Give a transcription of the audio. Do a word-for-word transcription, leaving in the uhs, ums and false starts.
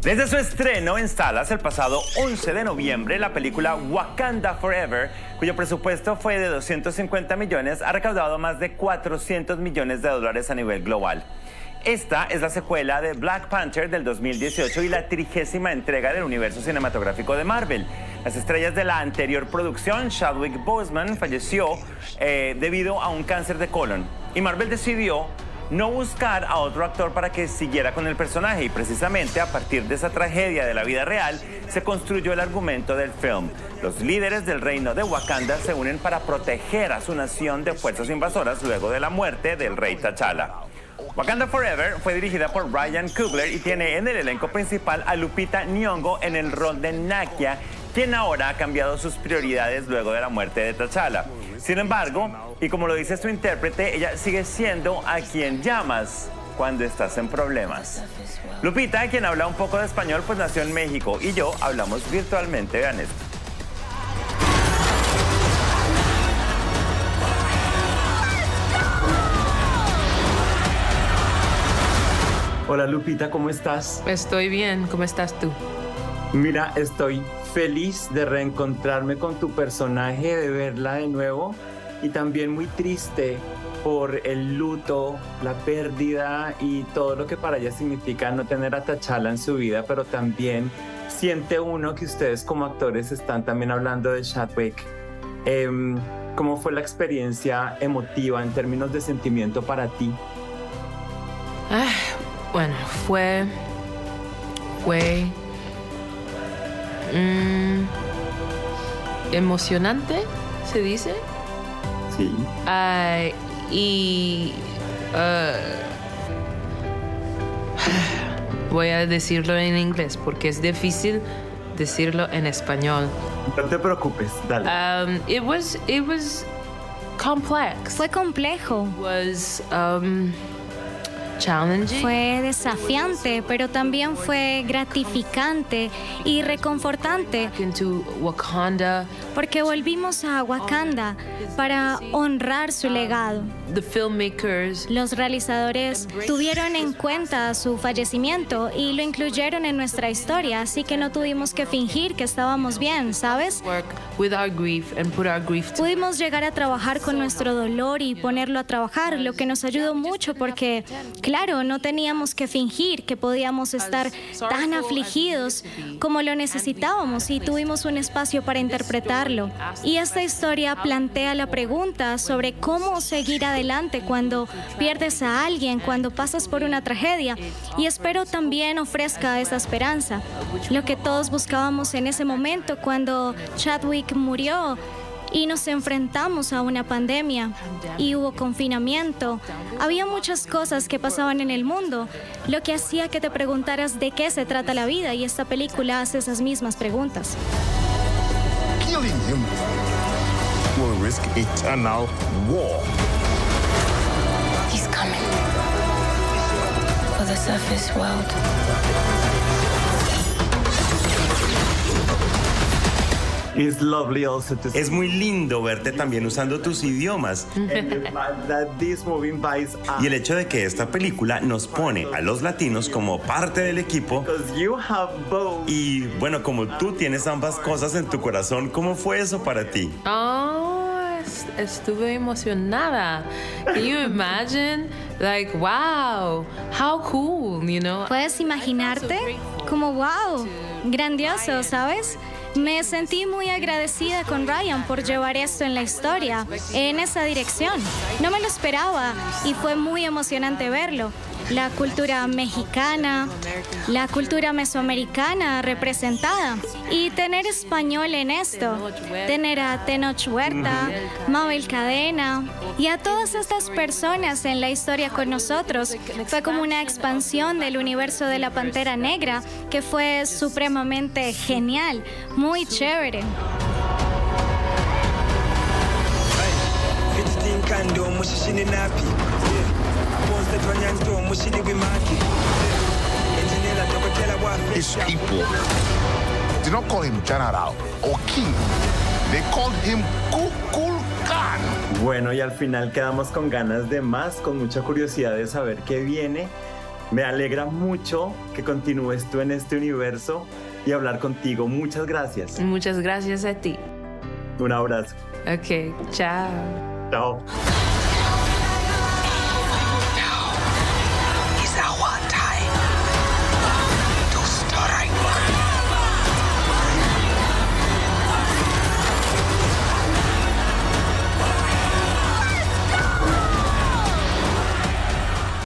Desde su estreno en salas el pasado once de noviembre, la película Wakanda Forever, cuyo presupuesto fue de doscientos cincuenta millones, ha recaudado más de cuatrocientos millones de dólares a nivel global. Esta es la secuela de Black Panther del dos mil dieciocho y la trigésima entrega del universo cinematográfico de Marvel. Las estrellas de la anterior producción, Chadwick Boseman, falleció eh, debido a un cáncer de colon. Y Marvel decidió no buscar a otro actor para que siguiera con el personaje, y precisamente a partir de esa tragedia de la vida real se construyó el argumento del film. Los líderes del reino de Wakanda se unen para proteger a su nación de fuerzas invasoras luego de la muerte del rey T'Challa. Wakanda Forever fue dirigida por Ryan Coogler y tiene en el elenco principal a Lupita Nyong'o en el rol de Nakia, quien ahora ha cambiado sus prioridades luego de la muerte de T'Challa. Sin embargo, y como lo dice su intérprete, ella sigue siendo a quien llamas cuando estás en problemas. Lupita, quien habla un poco de español, pues nació en México, y yo hablamos virtualmente. Vean esto. Hola Lupita, ¿cómo estás? Estoy bien, ¿cómo estás tú? Mira, estoy feliz de reencontrarme con tu personaje, de verla de nuevo, y también muy triste por el luto, la pérdida y todo lo que para ella significa no tener a T'Challa en su vida, pero también siente uno que ustedes como actores están también hablando de Chadwick. Eh, ¿Cómo fue la experiencia emotiva en términos de sentimiento para ti? Ah, bueno, fue... fue... Mm, emocionante, ¿se dice? Sí. Uh, y uh, voy a decirlo en inglés porque es difícil decirlo en español. No te preocupes, dale. Um, it was it was complex. Fue complejo. It was um, challenging. Fue desafiante, pero también fue gratificante y reconfortante. Into Wakanda. Porque volvimos a Wakanda para honrar su legado. The filmmakers, los realizadores tuvieron en cuenta su fallecimiento y lo incluyeron en nuestra historia, así que no tuvimos que fingir que estábamos bien, ¿sabes? With our grief and put our grief Pudimos llegar a trabajar con nuestro dolor y ponerlo a trabajar, lo que nos ayudó mucho porque, claro, no teníamos que fingir que podíamos estar tan afligidos como lo necesitábamos y tuvimos un espacio para interpretarlo. Y esta historia plantea la pregunta sobre cómo seguir adelante cuando pierdes a alguien, cuando pasas por una tragedia, y espero también ofrezca esa esperanza. Lo que todos buscábamos en ese momento cuando Chadwick murió y nos enfrentamos a una pandemia y hubo confinamiento. Había muchas cosas que pasaban en el mundo, lo que hacía que te preguntaras de qué se trata la vida, y esta película hace esas mismas preguntas. Killing him will risk eternal war. He's coming for the surface world. It's lovely also to see. Es muy lindo verte también usando tus idiomas. Y el hecho de que esta película nos pone a los latinos como parte del equipo. Y bueno, como tú tienes ambas cosas en tu corazón, ¿cómo fue eso para ti? Oh, estuve emocionada. Can you imagine? Like, wow, how cool, you know? ¿Puedes imaginarte? Como wow, grandioso, ¿sabes? Me sentí muy agradecida con Ryan por llevar esto en la historia, en esa dirección. No me lo esperaba y fue muy emocionante verlo. La cultura mexicana, la cultura mesoamericana representada, y tener español en esto, tener a Tenoch Huerta, Mabel Cadena y a todas estas personas en la historia con nosotros. Fue como una expansión del universo de la Pantera Negra que fue supremamente genial, muy chévere. His people did not call him General or King. They called him Kukulkan. Bueno, y al final quedamos con ganas de más, con mucha curiosidad de saber qué viene. Me alegra mucho que continúes tú en este universo y hablar contigo. Muchas gracias. Muchas gracias a ti. Un abrazo. Ok, chao. Chao.